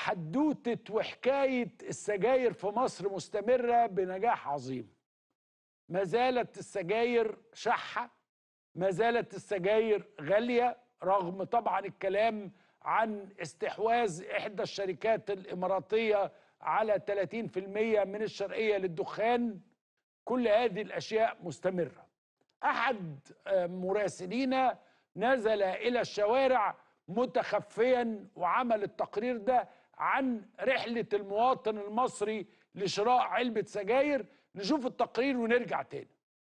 حدوتة وحكاية السجاير في مصر مستمرة بنجاح عظيم. ما زالت السجاير شحة، ما زالت السجاير غالية، رغم طبعا الكلام عن استحواذ إحدى الشركات الإماراتية على 30% من الشرقية للدخان. كل هذه الأشياء مستمرة. أحد مراسلينا نزل إلى الشوارع متخفيا وعمل التقرير ده عن رحلة المواطن المصري لشراء علبة سجاير. نشوف التقرير ونرجع تاني.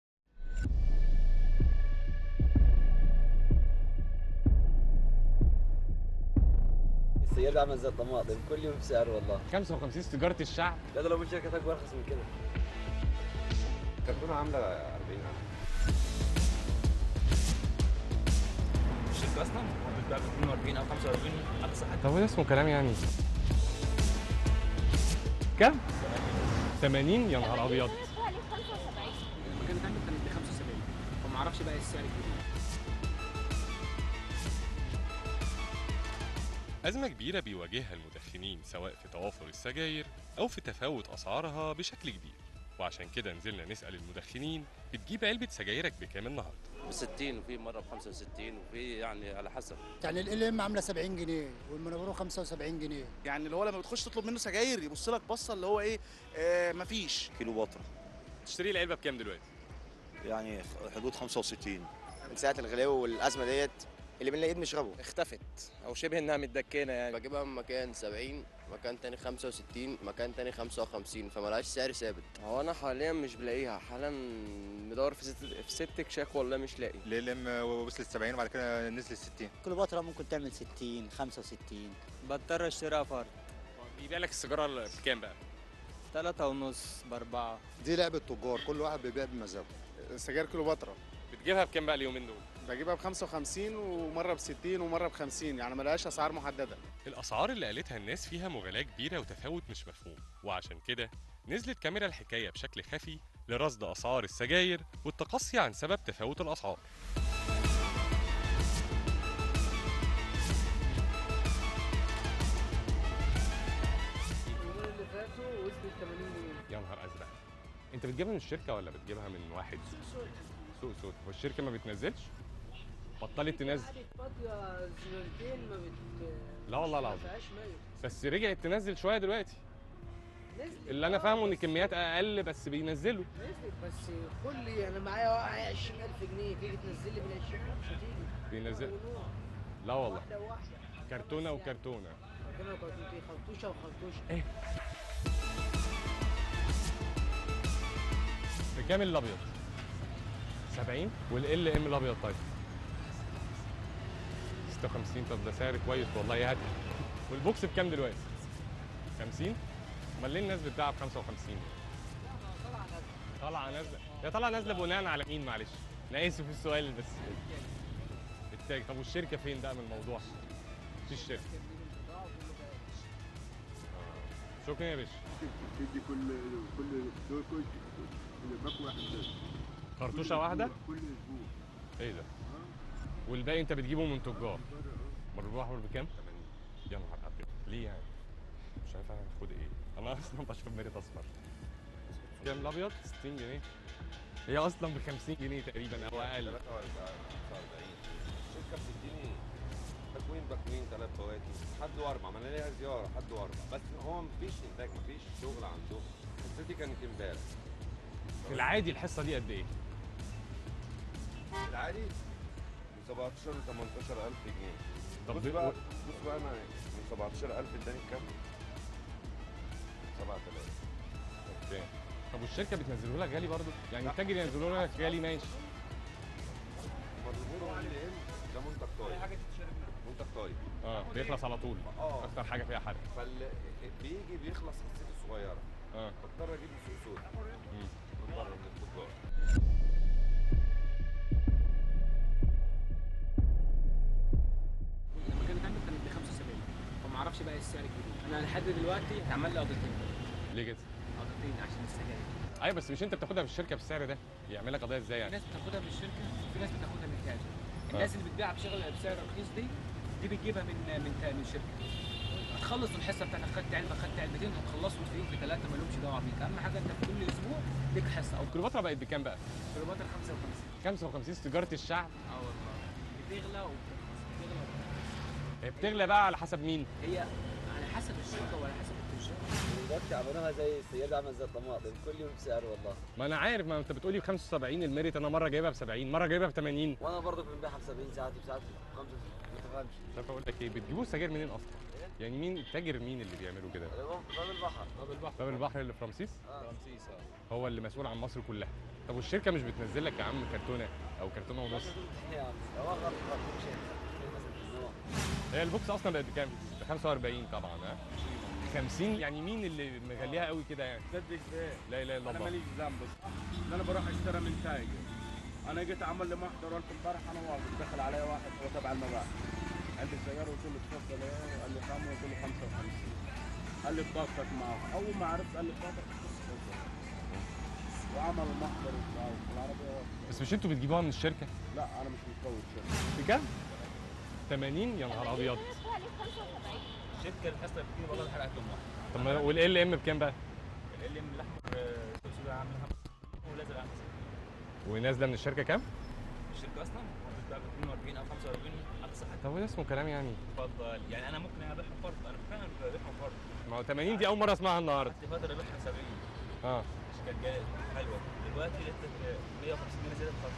السيارة ده عامل زي الطماطم كل يوم بسعر والله. 55 سيجارة الشعب. لا ده لو من شركة أكبر أرخص من كده. كرتونة عاملة 40,000. الشركة أصلا بتبيع ب 42 أو 45 على صحتها. طب وده اسمه كلام يعني؟ كم؟ 80 يا نهار أبيض. المكان ده كانت ب 75 فما أعرفش بقى السعر الجديد. أزمة كبيرة بيواجهها المدخنين سواء في توافر السجاير أو في تفاوت أسعارها بشكل كبير، وعشان كده نزلنا نسأل المدخنين بتجيب علبة سجايرك بكام النهارده؟ ب60 وفي مرة ب65 وفي يعني على حسب. يعني ال عامله 70 جنيه والمنابرو 75 جنيه. يعني اللي هو لما بتخش تطلب منه سجاير يبص لك بصه اللي هو ايه مفيش. كيلو بطرة تشتري العلبة بكام دلوقتي؟ يعني حدود 65. من ساعة الغلاوة والأزمة ديت اللي بنلاقيه بنشربه. اختفت او شبه انها متدكنه يعني. بجيبها من مكان 70، مكان تاني 65، مكان تاني 55، فملهاش سعر ثابت. هو انا حاليا مش بلاقيها، حالا مدور في ست كشاك والله مش لاقي. لم وصلت 70 وبعد كده نزلت 60. كل بطره ممكن تعمل 60 65. بضطر اشتريها فرد. بيبيع لك السيجارة بكام بقى؟ 3.5 ب4. دي لعبة تجار، كل واحد بيبيع بمزاجه. سجاير كيلو بطره بتجيبها بكام بقى اليومين دول؟ بجيبها ب 55 ومره ب 60 ومره ب 50، يعني ملهاش اسعار محدده. الأسعار اللي قالتها الناس فيها مغالاة كبيرة وتفاوت مش مفهوم، وعشان كده نزلت كاميرا الحكاية بشكل خفي لرصد أسعار السجاير والتقصي عن سبب تفاوت الأسعار. اللي فاتوا وصلت 80 جنيه. يا نهار أزرق. أنت بتجيبها من الشركة ولا بتجيبها من واحد؟ سوق سود. والشركة ما بتنزلش؟ بطلت تنزل؟ فاضيه زرارتين ما لا والله العظيم. فيهاش ميه. بس رجعت تنزل شوية دلوقتي. نزلت. اللي أنا فاهمه إن كميات أقل بس بينزلوا. نزلت بس كل انا معايا 20,000 جنيه، تيجي تنزل لي من 20 مش هتيجي. بينزل. لا والله. واحده واحده. كرتونة وكرتونة. كرتونه وكرتونتين، خرطوشه وخرطوشه. إيه؟ بكام الأبيض؟ 70 والال ام الأبيض طيب 56. طب ده سعر كويس والله يا هادي. والبوكس بكام دلوقتي؟ 50؟ امال ليه الناس بتباع ب 55؟ طالعه نازله. هي طالعه نازله بناء على مين معلش؟ انا اسف في السؤال بس. التاج. طب والشركه فين بقى من الموضوع؟ مفيش شركه. شكرا يا باشا. تدي كل باكو واحد بس. خرطوشه واحده؟ كل اسبوع. ايه ده؟ والباقي انت بتجيبه من تجار. مربوع احمر بكام؟ 80. يا نهار ابيض. ليه يعني؟ مش عارف انا هاخد ايه. انا اصلا بشرب ميريت اصفر. كام الابيض؟ 60 جنيه. هي اصلا ب 50 جنيه تقريبا او اقل. 43 شركة بتديني باكوين 3 فواتي حد واربع، ما انا ليها زيارة حد واربع، بس هو مفيش انتاج مفيش شغل عندهم. حصتي كانت امبارح. في العادي الحصه دي قد ايه؟ العادي من 17 ل 18,000 جنيه. طب بص بقى انا من 17,000 اداني كام؟ 7,000. اوكي. طب والشركه بتنزله لك غالي برضه؟ يعني التاجر ينزله لك غالي ماشي. مربوط على ده منتج طايب. منتج طايب. بيخلص على طول. اكتر حاجه فيها حرق. بيجي بيخلص حصته صغيره. بضطر اجيب سوق سود من بره من التجار. المكان ده كانت ب 75 فما أعرفش بقى السعر الجديد. أنا لحد دلوقتي اتعمل لي قضيتين. ليه كده؟ قضيتين عشان السجاير. ايوه بس مش انت بتاخدها في الشركه بالسعر ده؟ يعمل لك قضيه ازاي في يعني؟ ناس بتاخدها من الشركة وفي ناس بتاخدها من التاجر. الناس اللي بتبيع بسعر رخيص دي بتجيبها من الشركة. هتخلص الحصه بتاعتك، خدت علبه خدت علبتين، هتخلصهم في يوم في 3 ما لهمش دعوه بيك. اهم حاجه انت في كل اسبوع ليك حصه. او الكليوباترا بقت بكام بقى؟ كيلومتر 55. 55 تجاره الشعب. والله بتغلى وبترخص، بتغلى وبترخص. هي بتغلى بقى على حسب مين؟ هي على حسب الشركه وعلى حسب التجار. دلوقتي عملوها زي السيارة عامل زي الطماطم، كل يوم بسعر والله. ما انا عارف، ما انت بتقولي ب 75 الميريت، انا مره جايبها ب 70، مره جايبها ب 80. وانا برضه بنبيعها ب 70 ساعات وساعات ب 5، ما تفهمش. مش عارف اقول لك ايه، بتجيبوا السجاير منين اصلا؟ يعني مين التاجر، مين اللي بيعملوا كده؟ باب البحر. باب البحر اللي في رمسيس؟ رمسيس هو اللي مسؤول عن مصر كلها. طب والشركه مش بتنزل لك يا عم كرتونه او كرتونه ونص؟ يا عم هو غلط هي البوكس اصلا بقت بكام؟ ب 45 طبعا. ها 50 يعني مين اللي مغليها قوي كده يعني؟ صدق ايه؟ لا اله الا الله. انا ماليش ذنب، ان انا بروح اشتري من تاجر. انا جيت اعمل لي محضر قلت امبارح انا واقف، دخل علي واحد هو تبع المبيعات، عندي سياره قلت له تفضل ايه؟ قال لي كام؟ قلت له 55. قال لي بطاقتك معاه، اول ما عرفت قال لي بطاقتك وعمل المحضر وبتاع العربيه واقفه. بس مش انتوا بتجيبوها من الشركه؟ لا انا مش مفوت شركه. بكام؟ 80 يا نهار ابيض. الشركه الحصه بتجيب والله الحلقه واحد. طب والال ام بكام بقى؟ ال ام الاحمر سوسو عاملها ولازم اعمل ونازله من الشركه كام؟ الشركه اصلا بتبقى ب 42 او 45 على صحتك. طب وده اسمه كلام يعني؟ اتفضل، يعني انا ممكن ابيعها فرد، انا فعلا ببيعها فرد. ما هو 80 دي اول مره اسمعها النهارده. كنت فتره ابيعها 70. مش كانت جايه حلوه، دلوقتي لقيت 150 جنيه زياده في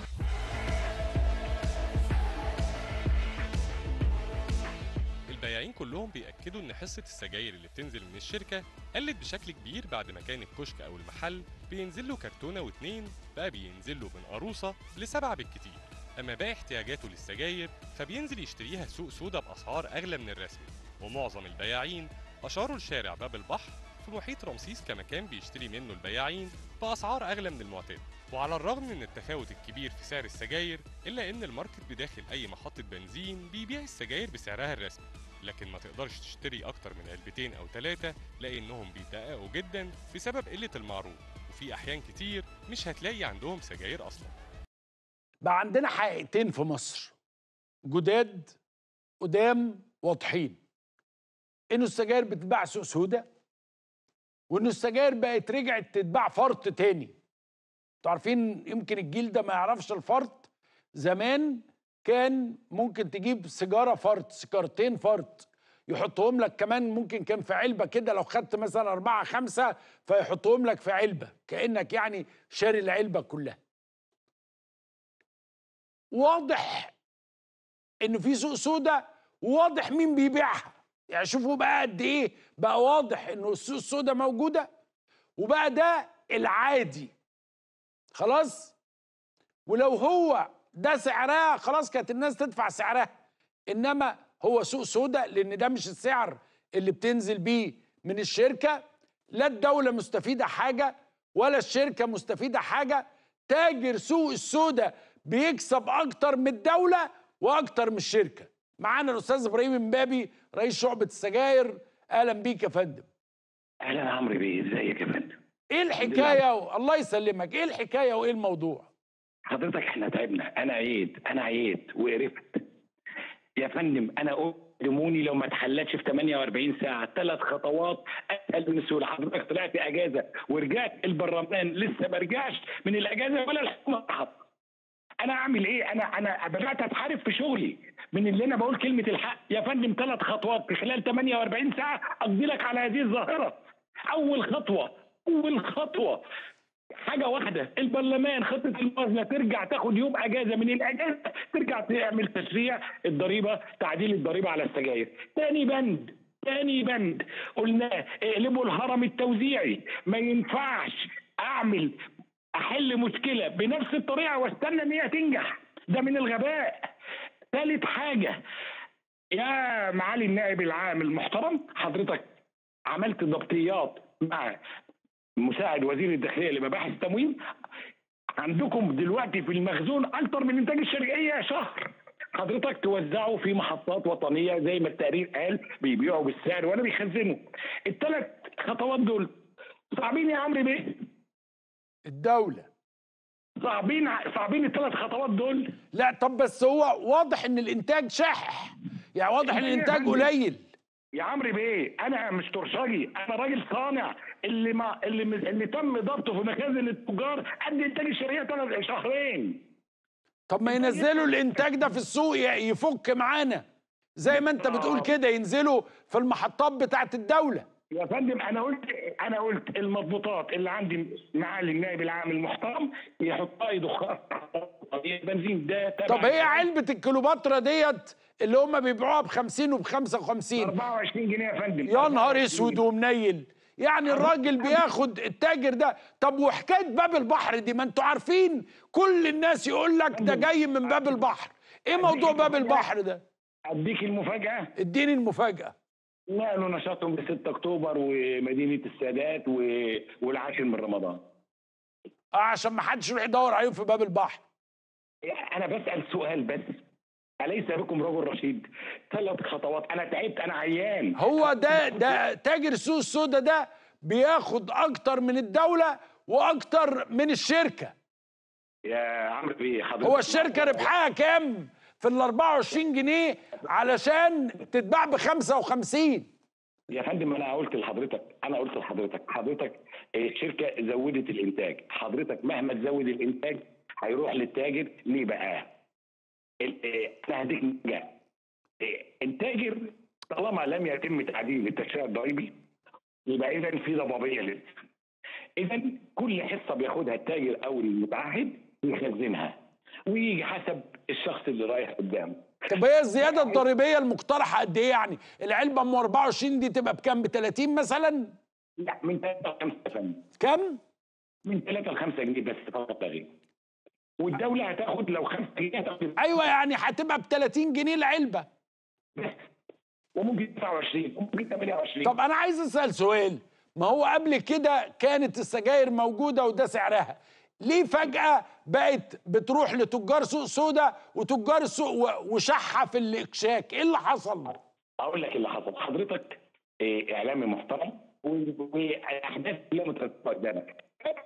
البياعين كلهم بيأكدوا إن حصة السجاير اللي بتنزل من الشركة قلت بشكل كبير بعد ما كان الكشك أو المحل بينزل له كرتونة واتنين، بقى بينزل له من قاروصة ل7 بالكتير. أما باقي احتياجاته للسجاير فبينزل يشتريها سوق سودا بأسعار أغلى من الرسمي، ومعظم البياعين أشاروا لشارع باب البحر في محيط رمسيس كمكان بيشتري منه البياعين بأسعار أغلى من المعتاد. وعلى الرغم من التفاوت الكبير في سعر السجاير، إلا إن الماركت بداخل أي محطة بنزين بيبيع السجاير بسعرها الرسمي، لكن ما تقدرش تشتري أكتر من علبتين أو 3 لأنهم بيدققوا جدا بسبب قلة المعروض، وفي أحيان كتير مش هتلاقي عندهم سجاير أصلا. بقى عندنا حقيقتين في مصر جداد قدام واضحين، إنه السجاير بتتباع سوق سودا، وإنه السجاير بقت رجعت تتباع فرط تاني. انتوا عارفين يمكن الجيل ده ما يعرفش الفرط. زمان كان ممكن تجيب سيجاره فرط، سيجارتين فرط، يحطهم لك كمان، ممكن كان في علبه كده، لو خدت مثلا 4 5 فيحطهم لك في علبه كانك يعني شاري العلبه كلها. واضح انه في سوق سودا، وواضح مين بيبيعها. يعني شوفوا بقى قد ايه بقى واضح انه السوق السودا موجوده، وبقى ده العادي خلاص. ولو هو ده سعرها خلاص كانت الناس تدفع سعرها، انما هو سوق سودا لان ده مش السعر اللي بتنزل بيه من الشركه. لا الدوله مستفيده حاجه ولا الشركه مستفيده حاجه. تاجر سوق السودا بيكسب اكتر من الدوله واكتر من الشركه. معانا الاستاذ ابراهيم امبابي رئيس شعبه السجاير. اهلا بيك يا فندم. اهلا يا عمرو بيه، ازيك يا فندم؟ ايه الحكايه؟ الله يسلمك، ايه الحكايه وايه الموضوع؟ حضرتك احنا تعبنا، انا عييت وقرفت يا فندم. انا قدموني لو ما اتحلتش في 48 ساعه 3 خطوات اسهل من السهوله. حضرتك طلعت اجازه ورجعت البرلمان لسه ما رجعش من الاجازه ولا الحكومه راحت. انا اعمل ايه؟ انا بدات اتحارب في شغلي من اللي انا بقول كلمه الحق يا فندم. 3 خطوات في خلال 48 ساعه اقضي لك على هذه الظاهره. اول خطوه حاجه واحده، البرلمان خطه الموازنه ترجع تاخد يوم اجازه من الاجازه، ترجع تعمل تشريع الضريبه، تعديل الضريبه على السجاير. تاني بند قلناه اقلبوا الهرم التوزيعي. ما ينفعش احل مشكله بنفس الطريقه واستنى ان هي تنجح، ده من الغباء. ثالث حاجه يا معالي النائب العام المحترم، حضرتك عملت ضبطيات مع مساعد وزير الداخليه لمباحث التموين. عندكم دلوقتي في المخزون اكتر من انتاج الشرقيه شهر، حضرتك توزعوا في محطات وطنيه زي ما التقرير قال، بيبيعوا بالسعر ولا بيخزنوا. ال3 خطوات دول صعبين يا عمرو بيه. الدوله صعبين ال3 خطوات دول. لا طب بس هو واضح ان الانتاج شح، يعني واضح ان الانتاج قليل. يا عمرو بيه انا مش ترشجي، انا راجل صانع اللي تم ضبطه في مخازن التجار قد انتاج الشرقيه 3 شهرين. طب ما ينزلوا الانتاج ده في السوق يفك معانا زي ما انت بتقول كده، ينزلوا في المحطات بتاعت الدوله. يا فندم انا قلت المضبوطات اللي عندي معالي النائب العام المحترم يحطها يضخها بنزين ده تبع. طب هي علبه الكليوباترا ديت اللي هم بيبيعوها ب50 وب55 24 جنيه يا فندم. يا نهار اسود ومنيل، يعني الراجل بياخد التاجر ده. طب وحكايه باب البحر دي، ما انتوا عارفين كل الناس يقول لك ده جاي من باب البحر، ايه موضوع باب البحر ده؟ اديك المفاجاه. اديني المفاجاه. نقلوا نشاطهم ب 6 اكتوبر ومدينه السادات والعاشر من رمضان. عشان ما حدش يروح يدور عليهم في باب البحر. انا بسال سؤال بس، أليس بكم رجل رشيد؟ 3 خطوات، أنا تعبت، أنا عيان. هو ده تاجر السوق السوداء ده بياخد أكتر من الدولة وأكتر من الشركة. يا عمرو بيه حضرتك، هو الشركة ربحها كام في ال 24 جنيه علشان تتباع ب 55؟ يا فندم أنا قلت لحضرتك، حضرتك الشركة زودت الإنتاج، حضرتك مهما تزود الإنتاج هيروح للتاجر. ليه بقى؟ انا هديك نجاح. التاجر طالما لم يتم تعديل التشريع الضريبي يبقى اذا في ضبابيه لسه. اذا كل حصه بياخدها التاجر او المتعهد يخزنها ويجي حسب الشخص اللي رايح قدامه. طب هي الزياده الضريبيه المقترحه قد ايه يعني؟ العلبه ام 24 دي تبقى بكام؟ ب 30 مثلا؟ لا من 3 ل 5 يا فندم. كام؟ من 3 ل 5 جنيه بس فقط لا غير. والدولة هتاخد لو 5 جنيه هتاخد. ايوه يعني هتبقى ب 30 جنيه العلبة. وممكن 29 وممكن 28. طب انا عايز اسأل سؤال، ما هو قبل كده كانت السجاير موجودة وده سعرها، ليه فجأة بقت بتروح لتجار سوق سودا وتجار السوق وشحة في الاكشاك؟ ايه اللي حصل؟ اقول لك اللي حصل، حضرتك اعلامي محترم واحداث كلها مترتبة قدامك.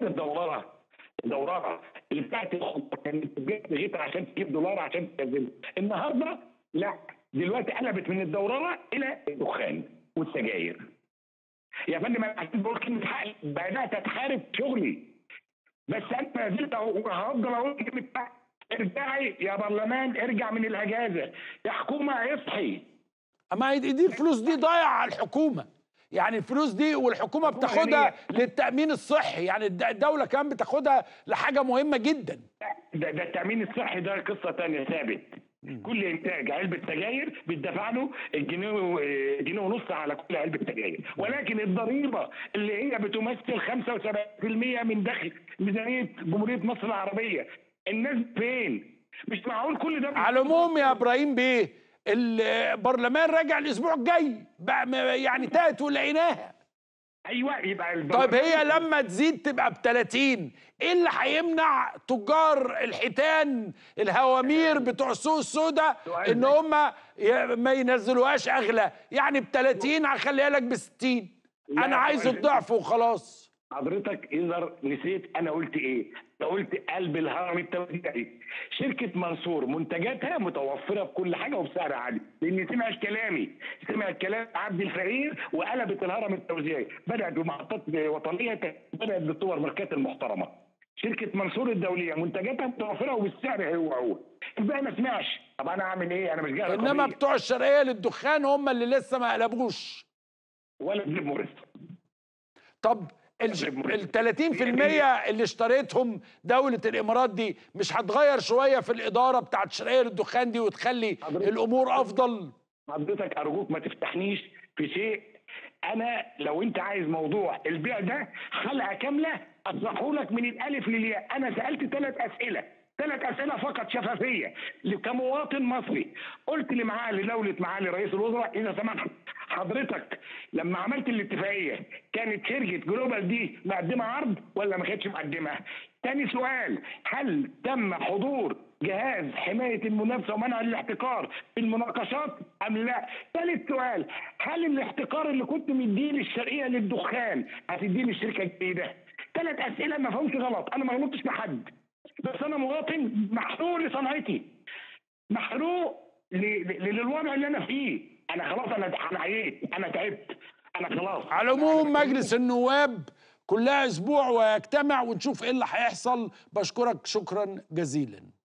الدورات اللي بتاعت الخطه كانت بتجيب غيتها عشان تجيب دولار عشان تنزل. النهارده لا، دلوقتي قلبت من الدورره الى الدخان والسجاير. يا فندم انا عشان بقول كلمه حق بدات اتحارب شغلي، بس انا ما زلت وهفضل اقول كلمه حق. ارجعي يا برلمان، ارجع من الاجازه يا حكومه، اصحي. اما دي الفلوس دي ضايعه على الحكومه، يعني الفلوس دي والحكومه بتاخدها للتامين الصحي، يعني الدوله كمان بتاخدها لحاجه مهمه جدا. ده التامين الصحي ده قصه ثانيه ثابت. كل انتاج علبه سجاير بيدفع له جنيه ونص على كل علبه سجاير، ولكن الضريبه اللي هي بتمثل 75% من دخل ميزانيه جمهوريه مصر العربيه، الناس فين؟ مش معقول كل ده. على العموم يا ابراهيم بيه، البرلمان راجع الاسبوع الجاي بقى، يعني تاهت ولقيناها. ايوه يبقى طيب هي لما تزيد تبقى ب30، ايه اللي هيمنع تجار الحيتان الهوامير بتوع السوق السوداء ان هم ما ينزلوهاش اغلى؟ يعني ب30 هخليها لك ب60، انا عايز الضعف وخلاص. حضرتك اذا نسيت انا قلت ايه؟ قلت قلب الهرم التوزيعي. شركه منصور منتجاتها متوفره بكل حاجه وبسعر عالي، لان سمعت كلام عبد الفقير وقلبت الهرم التوزيعي، بدات بمحطات وطنيه، بدات بالسوبر ماركات المحترمه. شركه منصور الدوليه منتجاتها متوفره وبالسعر هو الباقي ما سمعش. طب انا اعمل ايه؟ انا مش جاي. انما بتوع الشرقيه للدخان هم اللي لسه ما قلبوش ولا تجيب مرسل. طب ال 30% اللي اشتريتهم دولة الإمارات دي مش هتغير شوية في الإدارة بتاعت شرقية للدخان دي وتخلي الأمور أفضل؟ حضرتك أرجوك ما تفتحنيش في شيء. أنا لو أنت عايز موضوع البيع ده حلقة كاملة أشرحه لك من الألف للياء. أنا سألت 3 أسئلة فقط شفافية كمواطن مصري. قلت لدولة معالي رئيس الوزراء إذا سمحت حضرتك لما عملت الاتفاقية كانت شركة جلوبال دي مقدمة عرض ولا ما كانتش مقدمة؟ تاني سؤال، هل تم حضور جهاز حماية المنافسة ومنع الاحتكار في المناقشات أم لا؟ ثالث سؤال، هل الاحتكار اللي كنت مديه للشرقية للدخان هتديه للشركة الجديدة؟ 3 أسئلة ما فهمش غلط، أنا ما غلطتش لحد، بس أنا مواطن محروق لصنعتي، محروق للوضع اللي أنا فيه. انا خلاص، انا عييت، انا تعبت، انا خلاص. على العموم مجلس النواب كلها اسبوع ويجتمع ونشوف ايه اللي هيحصل. بشكرك شكرا جزيلا.